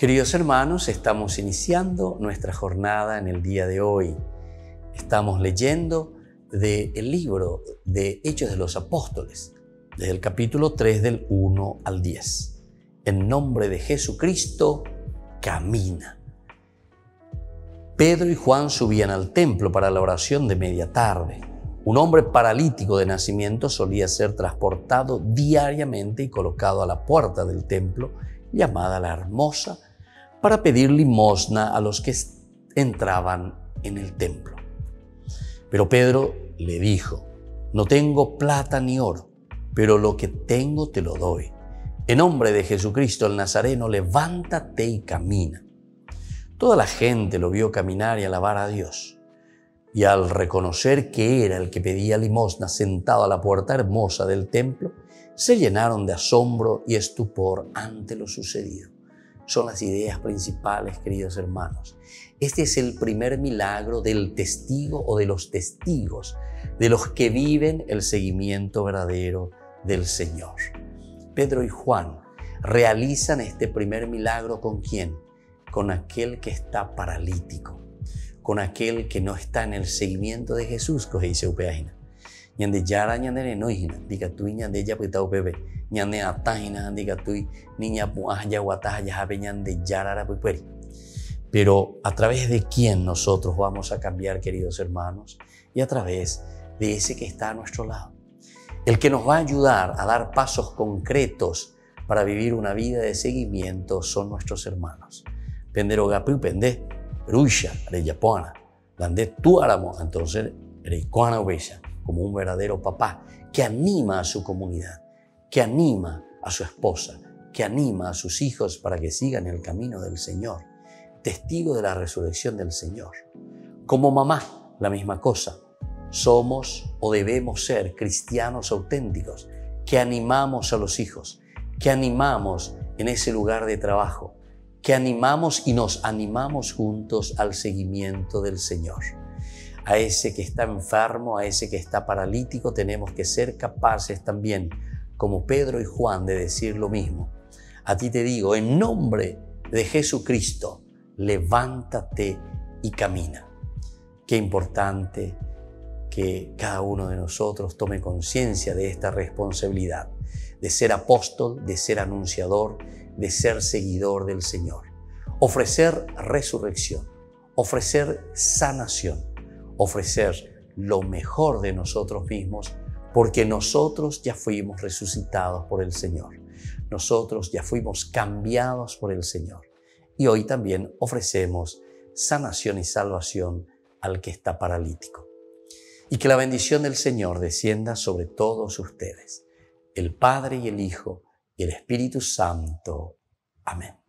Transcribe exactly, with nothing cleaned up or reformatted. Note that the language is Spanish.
Queridos hermanos, estamos iniciando nuestra jornada en el día de hoy. Estamos leyendo del libro de Hechos de los Apóstoles, desde el capítulo tres del uno al diez. En nombre de Jesucristo, camina. Pedro y Juan subían al templo para la oración de media tarde. Un hombre paralítico de nacimiento solía ser transportado diariamente y colocado a la puerta del templo, llamada la Hermosa, para pedir limosna a los que entraban en el templo. Pero Pedro le dijo: no tengo plata ni oro, pero lo que tengo te lo doy. En nombre de Jesucristo el Nazareno, levántate y camina. Toda la gente lo vio caminar y alabar a Dios. Y al reconocer que era el que pedía limosna sentado a la puerta hermosa del templo, se llenaron de asombro y estupor ante lo sucedido. Son las ideas principales, queridos hermanos. Este es el primer milagro del testigo o de los testigos, de los que viven el seguimiento verdadero del Señor. Pedro y Juan realizan este primer milagro ¿con quién? Con aquel que está paralítico, con aquel que no está en el seguimiento de Jesús, que dice upeaina. Ñande yara ñande no hina, diga tú ñande ya puita upebe, ñande atajina, diga tú niña puaja guataja ya habe ñande yara puiperi. Pero a través de quién nosotros vamos a cambiar, queridos hermanos, y a través de ese que está a nuestro lado. El que nos va a ayudar a dar pasos concretos para vivir una vida de seguimiento son nuestros hermanos. Pendero gapu pende, ruisha, reyapuana, lande tu aramo, entonces reikuana ubeisha, como un verdadero papá que anima a su comunidad, que anima a su esposa, que anima a sus hijos para que sigan el camino del Señor, testigo de la resurrección del Señor. Como mamá, la misma cosa. Somos o debemos ser cristianos auténticos, que animamos a los hijos, que animamos en ese lugar de trabajo, que animamos y nos animamos juntos al seguimiento del Señor. A ese que está enfermo, a ese que está paralítico, tenemos que ser capaces también, como Pedro y Juan, de decir lo mismo. A ti te digo, en nombre de Jesucristo, levántate y camina. Qué importante que cada uno de nosotros tome conciencia de esta responsabilidad, de ser apóstol, de ser anunciador, de ser seguidor del Señor. Ofrecer resurrección, ofrecer sanación, ofrecer lo mejor de nosotros mismos, porque nosotros ya fuimos resucitados por el Señor. Nosotros ya fuimos cambiados por el Señor. Y hoy también ofrecemos sanación y salvación al que está paralítico. Y que la bendición del Señor descienda sobre todos ustedes, el Padre y el Hijo y el Espíritu Santo. Amén.